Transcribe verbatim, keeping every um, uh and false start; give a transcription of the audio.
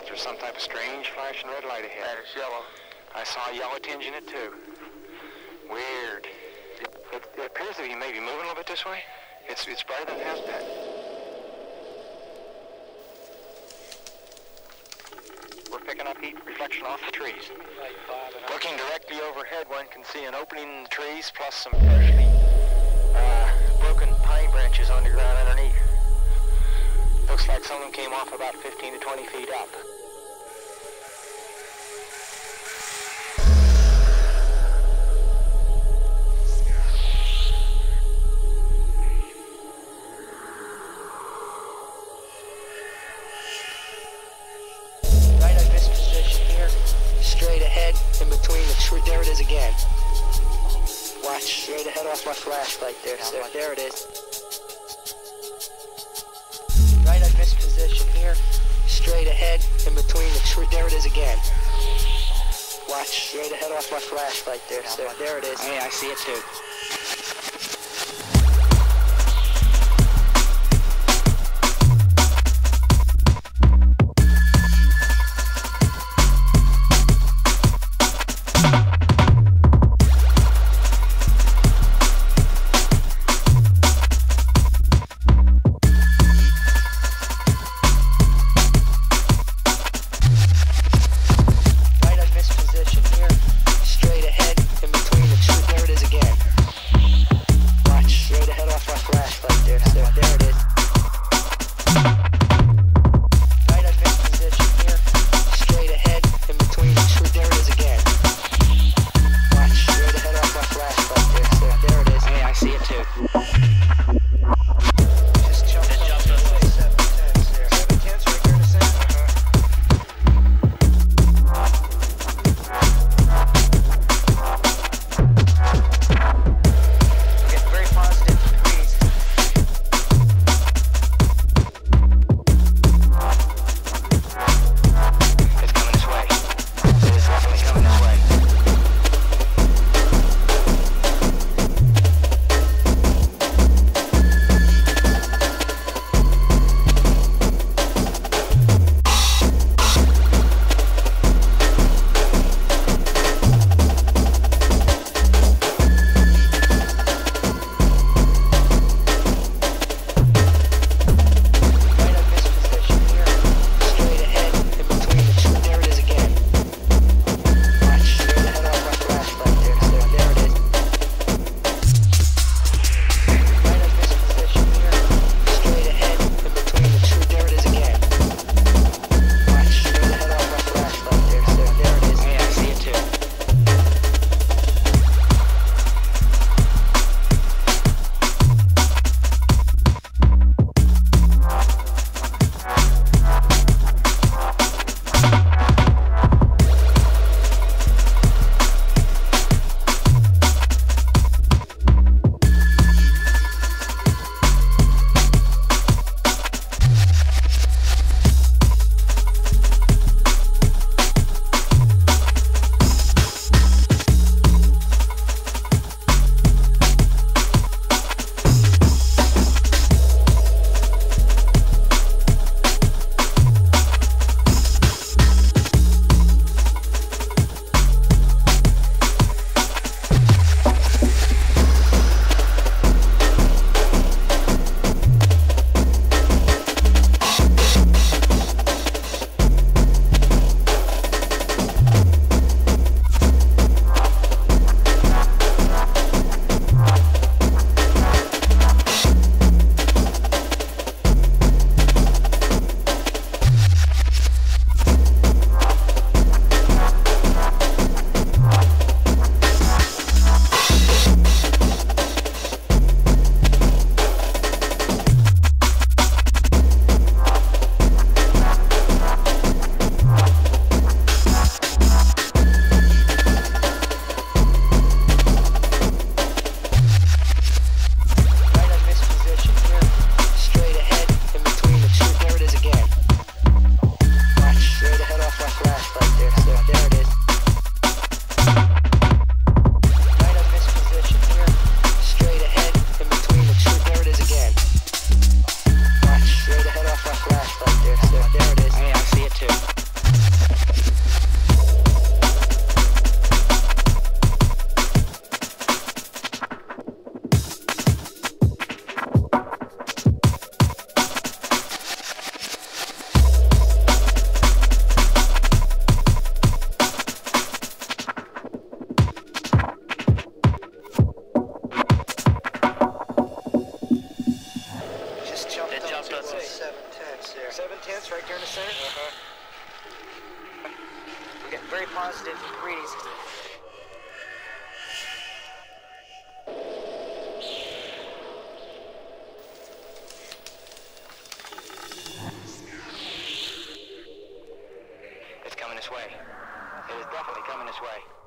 There's some type of strange flashing red light ahead. And it's yellow. I saw a yellow tinge in it too. Weird. It, it appears to be maybe moving a little bit this way. It's it's brighter than it has been. We're picking up heat reflection off the trees. Looking directly overhead, one can see an opening in the trees, plus some partially uh, broken pine branches on the ground underneath. Looks like some of them came off about fifteen to twenty feet up. Right on this position here, straight ahead, in between the tree. There it is again. Watch, straight ahead off my flashlight there, sir. There it is. Right on this position here, straight ahead, in between the tree. There it is again. Watch, straight ahead off my flashlight there, sir. There it is. Hey, I see it too. sir. Uh-huh. We get very positive readings. It's coming this way. It is definitely coming this way.